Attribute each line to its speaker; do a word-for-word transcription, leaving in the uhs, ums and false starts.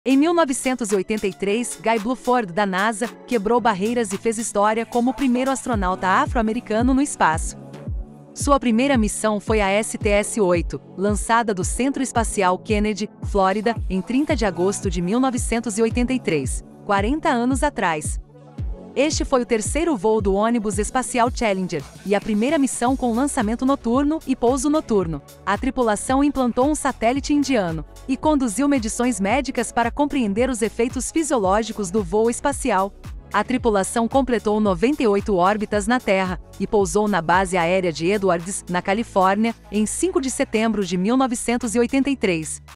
Speaker 1: Em mil novecentos e oitenta e três, Guy Bluford, da NASA, quebrou barreiras e fez história como o primeiro astronauta afro-americano no espaço. Sua primeira missão foi a S T S oito, lançada do Centro Espacial Kennedy, Flórida, em trinta de agosto de mil novecentos e oitenta e três, quarenta anos atrás. Este foi o terceiro voo do ônibus espacial Challenger, e a primeira missão com lançamento noturno e pouso noturno. A tripulação implantou um satélite indiano e conduziu medições médicas para compreender os efeitos fisiológicos do voo espacial. A tripulação completou noventa e oito órbitas na Terra e pousou na base aérea de Edwards, na Califórnia, em cinco de setembro de mil novecentos e oitenta e três.